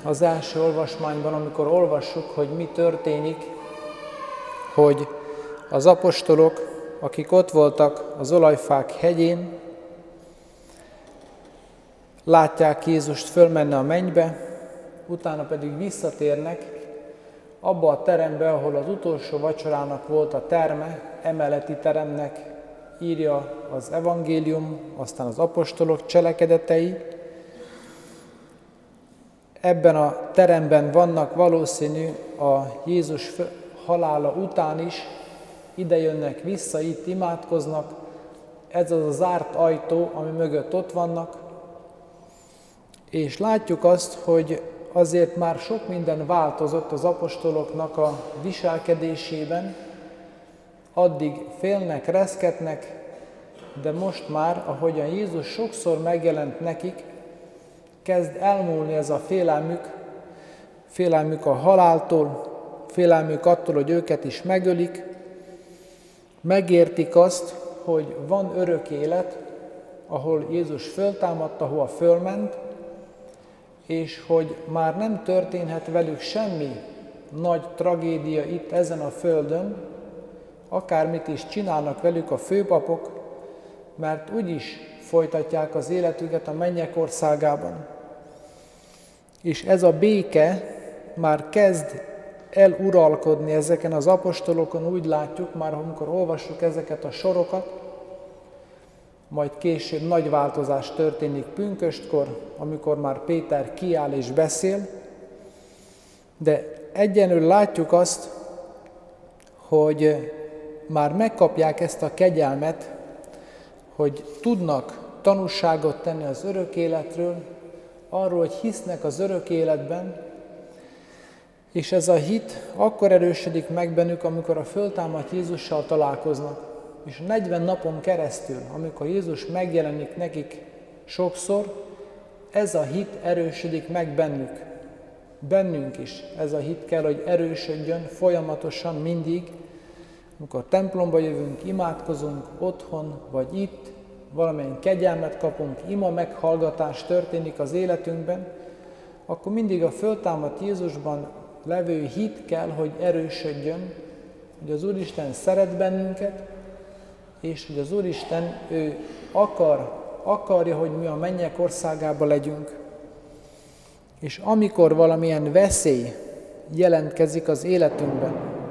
az első olvasmányban, amikor olvassuk, hogy mi történik, hogy az apostolok, akik ott voltak az olajfák hegyén, látják Jézust fölmenni a mennybe, utána pedig visszatérnek abba a terembe, ahol az utolsó vacsorának volt a terme, emeleti teremnek írja az evangélium, aztán az apostolok cselekedetei. Ebben a teremben vannak valószínű a Jézus halála után is, ide jönnek vissza, itt imádkoznak, ez az a zárt ajtó, ami mögött ott vannak, és látjuk azt, hogy azért már sok minden változott az apostoloknak a viselkedésében, addig félnek, reszketnek, de most már, ahogyan Jézus sokszor megjelent nekik, kezd elmúlni ez a félelmük a haláltól, félelmük attól, hogy őket is megölik, megértik azt, hogy van örök élet, ahol Jézus föltámadt, ahova fölment, és hogy már nem történhet velük semmi nagy tragédia itt ezen a földön, akármit is csinálnak velük a főpapok, mert úgyis folytatják az életüket a mennyek országában. És ez a béke már kezd eluralkodni ezeken az apostolokon, úgy látjuk, már amikor olvassuk ezeket a sorokat, majd később nagy változás történik pünköstkor, amikor már Péter kiáll és beszél, de egyenlően látjuk azt, hogy már megkapják ezt a kegyelmet, hogy tudnak tanúságot tenni az örök életről, arról, hogy hisznek az örök életben, és ez a hit akkor erősödik meg bennük, amikor a föltámadt Jézussal találkoznak. És 40 napon keresztül, amikor Jézus megjelenik nekik sokszor, ez a hit erősödik meg bennük. Bennünk is ez a hit kell, hogy erősödjön folyamatosan mindig, amikor templomba jövünk, imádkozunk otthon vagy itt, valamilyen kegyelmet kapunk, ima meghallgatás történik az életünkben, akkor mindig a föltámadt Jézusban levő hit kell, hogy erősödjön, hogy az Úristen szeret bennünket, és hogy az Úristen, ő akarja, hogy mi a mennyek országába legyünk. És amikor valamilyen veszély jelentkezik az életünkben,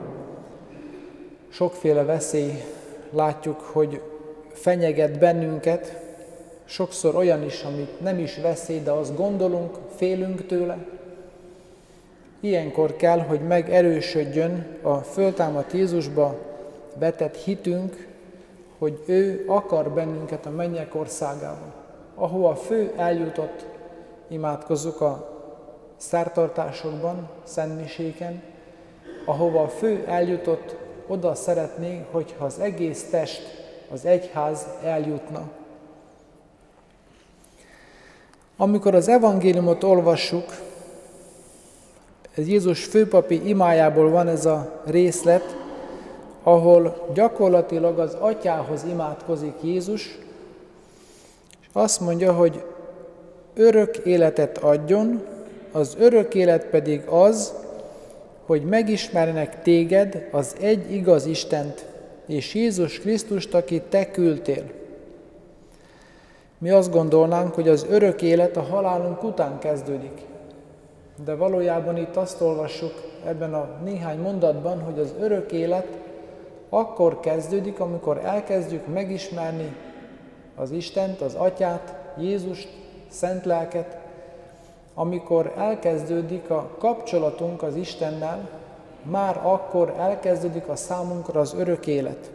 sokféle veszély látjuk, hogy fenyeget bennünket, sokszor olyan is, amit nem is veszély, de azt gondolunk, félünk tőle. Ilyenkor kell, hogy megerősödjön a föltámadt Jézusba vetett hitünk, hogy ő akar bennünket a mennyek országába. Ahova fő eljutott, imádkozzuk a szertartásokban, szentmiséken, ahova a fő eljutott, oda szeretnénk, hogyha az egész test, az egyház eljutna. Amikor az evangéliumot olvassuk, ez Jézus főpapi imájából van ez a részlet, ahol gyakorlatilag az atyához imádkozik Jézus, és azt mondja, hogy örök életet adjon, az örök élet pedig az, hogy megismerjenek téged, az egy igaz Istent, és Jézus Krisztust, akit te küldtél. Mi azt gondolnánk, hogy az örök élet a halálunk után kezdődik. De valójában itt azt olvassuk ebben a néhány mondatban, hogy az örök élet akkor kezdődik, amikor elkezdjük megismerni az Istent, az Atyát, Jézust, Szent Lelket, amikor elkezdődik a kapcsolatunk az Istennel, már akkor elkezdődik a számunkra az örök élet.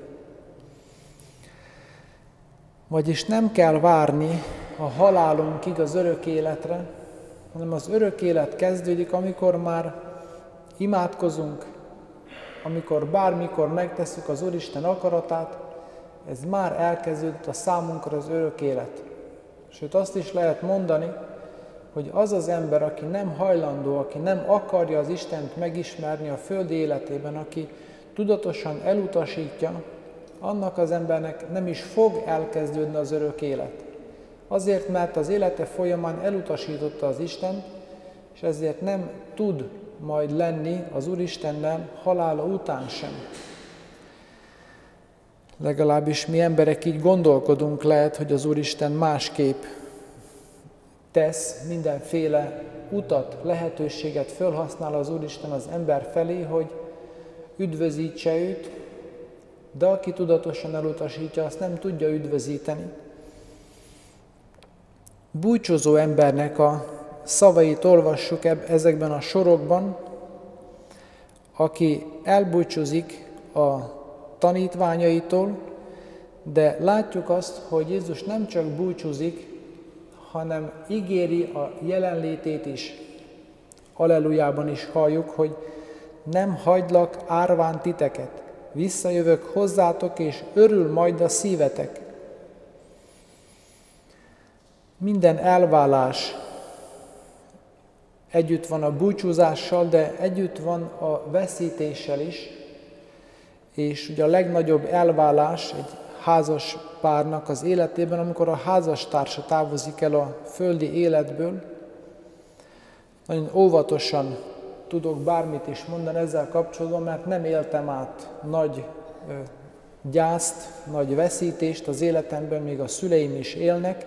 Vagyis nem kell várni a halálunkig az örök életre, hanem az örök élet kezdődik, amikor már imádkozunk, amikor bármikor megtesszük az Úristen akaratát, ez már elkezdődött a számunkra az örök élet. Sőt, azt is lehet mondani, hogy az az ember, aki nem hajlandó, aki nem akarja az Istent megismerni a földi életében, aki tudatosan elutasítja, annak az embernek nem is fog elkezdődni az örök élet. Azért, mert az élete folyamán elutasította az Istent, és és ezért nem tud majd lenni az Úristennel halála után sem. Legalábbis mi emberek így gondolkodunk, lehet, hogy az Úristen másképp tesz, mindenféle utat, lehetőséget felhasznál az Úristen az ember felé, hogy üdvözítse őt, de aki tudatosan elutasítja, azt nem tudja üdvözíteni. Búcsúzó embernek a szavait olvassuk ezekben a sorokban, aki elbúcsúzik a tanítványaitól, de látjuk azt, hogy Jézus nem csak búcsúzik, hanem ígéri a jelenlétét is. Allelujában is halljuk, hogy nem hagylak árván titeket, visszajövök hozzátok, és örül majd a szívetek. Minden elválás együtt van a búcsúzással, de együtt van a veszítéssel is, és ugye a legnagyobb elválás egy házas párnak az életében, amikor a házastársa távozik el a földi életből. Nagyon óvatosan tudok bármit is mondani ezzel kapcsolatban, mert nem éltem át nagy gyászt, nagy veszítést az életemben, még a szüleim is élnek,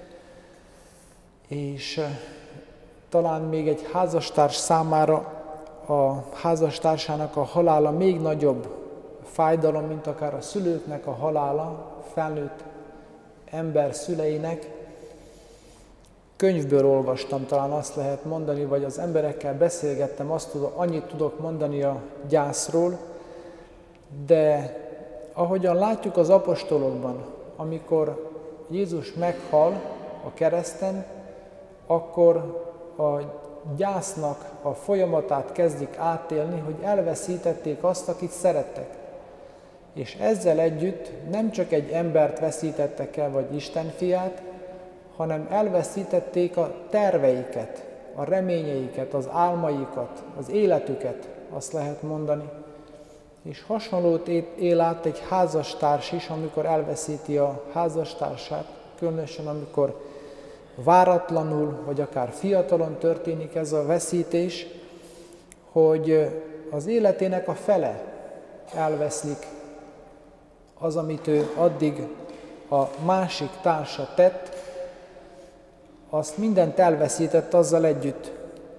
és talán még egy házastárs számára a házastársának a halála még nagyobb fájdalom, mint akár a szülőknek a halála, felnőtt ember szüleinek. Könyvből olvastam, talán azt lehet mondani, vagy az emberekkel beszélgettem, annyit tudok mondani a gyászról, de ahogyan látjuk az apostolokban, amikor Jézus meghal a kereszten, akkor a gyásznak a folyamatát kezdik átélni, hogy elveszítették azt, akit szerettek. És ezzel együtt nem csak egy embert veszítettek el, vagy Isten fiát, hanem elveszítették a terveiket, a reményeiket, az álmaikat, az életüket, azt lehet mondani. És hasonlót él át egy házastárs is, amikor elveszíti a házastársát, különösen amikor váratlanul, vagy akár fiatalon történik ez a veszítés, hogy az életének a fele elveszlik, az, amit ő addig a másik társa tett, azt mindent elveszített azzal együtt.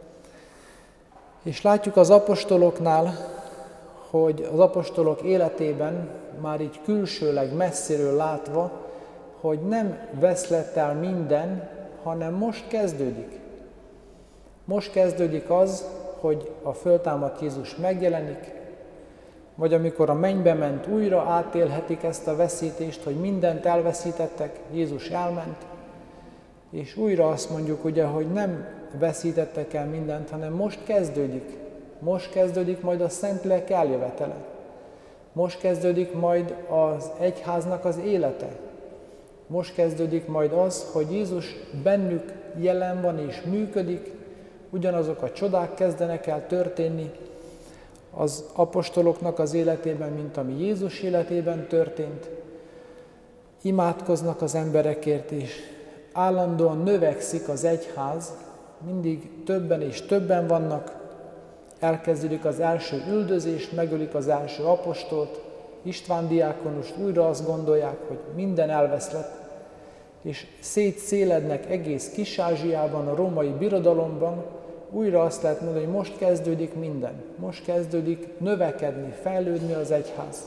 És látjuk az apostoloknál, hogy az apostolok életében, már így külsőleg messziről látva, hogy nem veszlett el minden, hanem most kezdődik. Most kezdődik az, hogy a föltámadt Jézus megjelenik, vagy amikor a mennybe ment, újra átélhetik ezt a veszítést, hogy mindent elveszítettek, Jézus elment, és újra azt mondjuk ugye, hogy nem veszítettek el mindent, hanem most kezdődik. Most kezdődik majd a Szentlélek eljövetele. Most kezdődik majd az egyháznak az élete. Most kezdődik majd az, hogy Jézus bennük jelen van és működik, ugyanazok a csodák kezdenek el történni az apostoloknak az életében, mint ami Jézus életében történt. Imádkoznak az emberekért is. Állandóan növekszik az egyház, mindig többen és többen vannak, elkezdődik az első üldözés, megölik az első apostolt, István diákonust, újra azt gondolják, hogy minden elveszlett, és szétszélednek egész Kis-Ázsiában, a római birodalomban, újra azt lehet mondani, hogy most kezdődik minden, most kezdődik növekedni, fejlődni az egyház.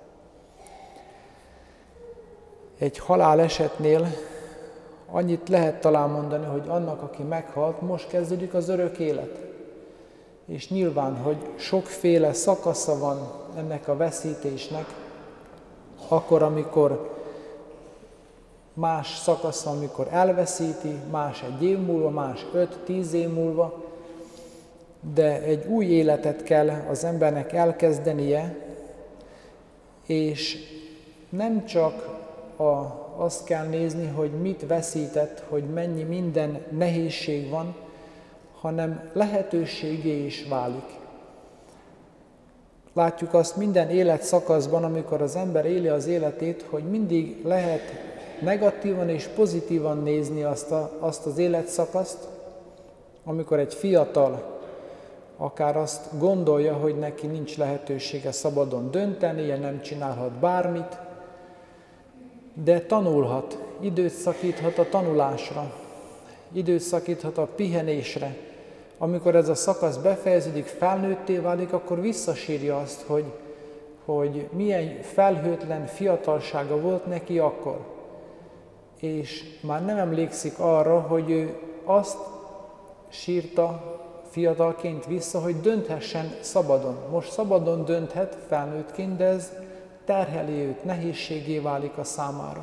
Egy halálesetnél annyit lehet talán mondani, hogy annak, aki meghalt, most kezdődik az örök élet. És nyilván, hogy sokféle szakasza van ennek a veszítésnek, akkor, amikor más szakasza, amikor elveszíti, más egy év múlva, más 5-10 év múlva, de egy új életet kell az embernek elkezdenie, és nem csak azt kell nézni, hogy mit veszített, hogy mennyi minden nehézség van, hanem lehetőségé is válik. Látjuk azt minden életszakaszban, amikor az ember éli az életét, hogy mindig lehet negatívan és pozitívan nézni azt az életszakaszt, amikor egy fiatal akár azt gondolja, hogy neki nincs lehetősége szabadon döntenie, nem csinálhat bármit, de tanulhat, időt szakíthat a tanulásra, időt szakíthat a pihenésre. Amikor ez a szakasz befejeződik, felnőtté válik, akkor visszasírja azt, hogy milyen felhőtlen fiatalsága volt neki akkor. És már nem emlékszik arra, hogy ő azt sírta fiatalként vissza, hogy dönthessen szabadon. Most szabadon dönthet felnőttként, de ez terheli őt, nehézségé válik a számára.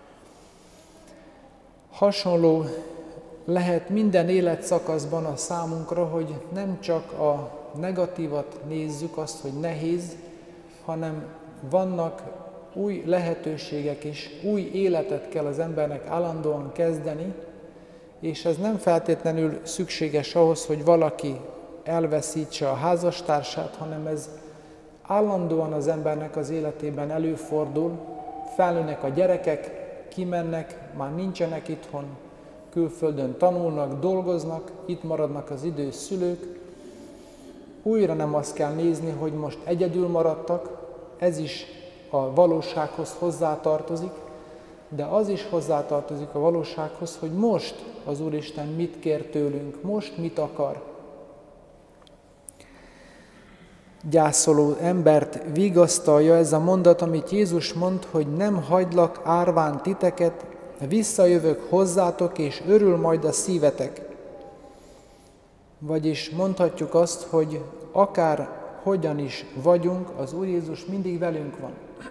Hasonló lehet minden életszakaszban a számunkra, hogy nem csak a negatívat nézzük, azt, hogy nehéz, hanem vannak új lehetőségek is, új életet kell az embernek állandóan kezdeni, és ez nem feltétlenül szükséges ahhoz, hogy valaki elveszítse a házastársát, hanem ez állandóan az embernek az életében előfordul, felnőnek a gyerekek, kimennek, már nincsenek itthon, külföldön tanulnak, dolgoznak, itt maradnak az idős szülők. Újra nem azt kell nézni, hogy most egyedül maradtak, ez is a valósághoz hozzátartozik, de az is hozzátartozik a valósághoz, hogy most az Úristen mit kér tőlünk, most mit akar. Gyászoló embert vigasztalja ez a mondat, amit Jézus mond, hogy nem hagylak árván titeket, visszajövök hozzátok, és örül majd a szívetek. Vagyis mondhatjuk azt, hogy akár hogyan is vagyunk, az Úr Jézus mindig velünk van.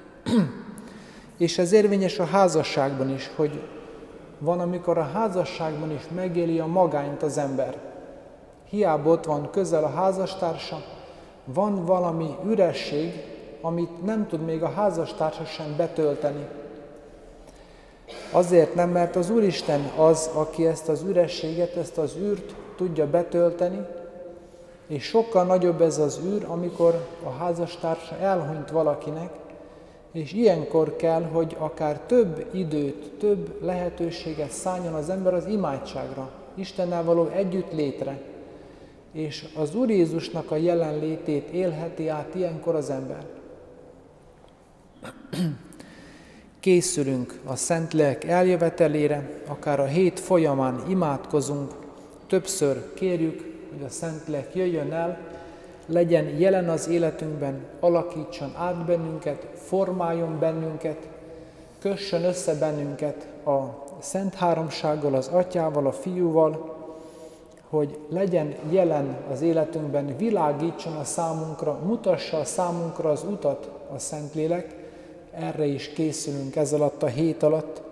És ez érvényes a házasságban is, hogy van, amikor a házasságban is megéli a magányt az ember. Hiába ott van közel a házastársa, van valami üresség, amit nem tud még a házastársa sem betölteni. Azért nem, mert az Úristen az, aki ezt az ürességet, ezt az űrt tudja betölteni, és sokkal nagyobb ez az űr, amikor a házastársa elhunyt valakinek, és ilyenkor kell, hogy akár több időt, több lehetőséget szálljon az ember az imádságra, Istennel való együttlétre, és az Úr Jézusnak a jelenlétét élheti át ilyenkor az ember. Készülünk a Szentlélek eljövetelére, akár a hét folyamán imádkozunk, többször kérjük, hogy a Szentlélek jöjjön el, legyen jelen az életünkben, alakítson át bennünket, formáljon bennünket, kössön össze bennünket a Szent Háromsággal, az Atyával, a Fiúval, hogy legyen jelen az életünkben, világítson a számunkra, mutassa a számunkra az utat a Szentlélek. Erre is készülünk ez alatt a hét alatt,